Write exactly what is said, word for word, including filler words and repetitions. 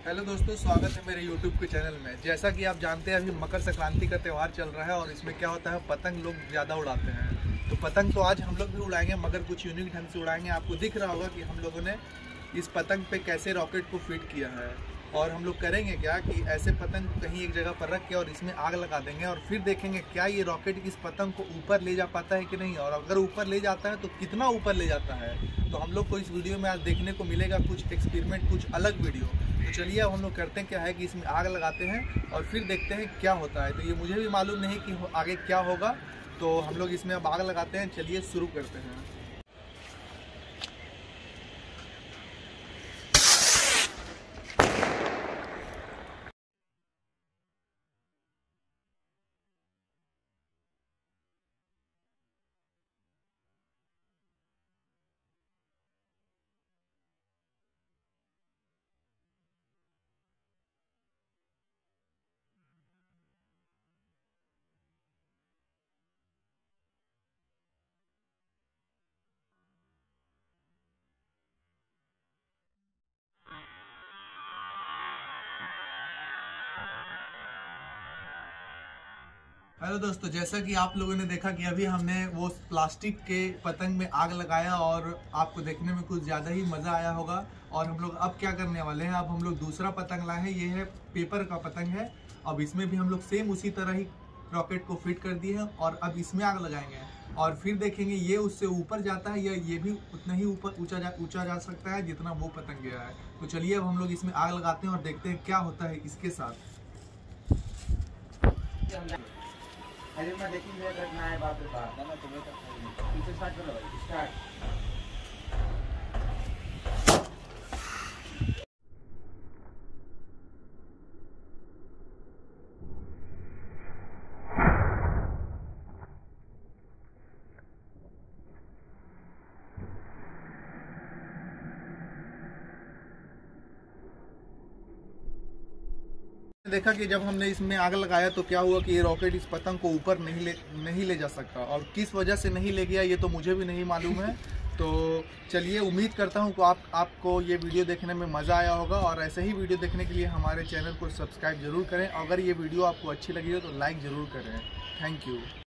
Hello दोस्तों, स्वागत है मेरे यूट्यूब के चैनल में। जैसा कि आप जानते हैं अभी मकर संक्रांति का त्यौहार चल रहा है और इसमें क्या होता है, पतंग लोग ज़्यादा उड़ाते हैं। तो पतंग तो आज हम लोग भी उड़ाएंगे, मगर कुछ यूनिक ढंग से उड़ाएंगे। आपको दिख रहा होगा कि हम लोगों ने इस पतंग पे कैसे रॉकेट को फिट किया है। और हम लोग करेंगे क्या कि ऐसे पतंग को कहीं एक जगह पर रख के और इसमें आग लगा देंगे और फिर देखेंगे क्या ये रॉकेट इस पतंग को ऊपर ले जा पाता है कि नहीं, और अगर ऊपर ले जाता है तो कितना ऊपर ले जाता है। तो हम लोग को इस वीडियो में आज देखने को मिलेगा कुछ एक्सपेरिमेंट, कुछ अलग वीडियो। तो चलिए अब हम लोग करते हैं क्या है कि इसमें आग लगाते हैं और फिर देखते हैं क्या होता है। तो ये मुझे भी मालूम नहीं कि आगे क्या होगा, तो हम लोग इसमें अब आग लगाते हैं। चलिए शुरू करते हैं। हेलो दोस्तों, जैसा कि आप लोगों ने देखा कि अभी हमने वो प्लास्टिक के पतंग में आग लगाया और आपको देखने में कुछ ज़्यादा ही मज़ा आया होगा। और हम लोग अब क्या करने वाले हैं, अब हम लोग दूसरा पतंग लाए हैं। ये है पेपर का पतंग है। अब इसमें भी हम लोग सेम उसी तरह ही रॉकेट को फिट कर दिए हैं और अब इसमें आग लगाएंगे और फिर देखेंगे ये उससे ऊपर जाता है या ये भी उतना ही ऊपर ऊंचा जा ऊंचा जा सकता है जितना वो पतंग गया है। तो चलिए अब हम लोग इसमें आग लगाते हैं और देखते हैं क्या होता है इसके साथ। अरे मैं देखेंगे घटना है बाप रे बाप। ना ना तुम्हें पीछे स्टार्ट करो भाई, स्टार्ट। देखा कि जब हमने इसमें आग लगाया तो क्या हुआ कि ये रॉकेट इस पतंग को ऊपर नहीं ले नहीं ले जा सकता, और किस वजह से नहीं ले गया ये तो मुझे भी नहीं मालूम है। तो चलिए, उम्मीद करता हूँ कि आप आपको ये वीडियो देखने में मज़ा आया होगा और ऐसे ही वीडियो देखने के लिए हमारे चैनल को सब्सक्राइब जरूर करें। अगर ये वीडियो आपको अच्छी लगी हो तो लाइक ज़रूर करें। Thank you.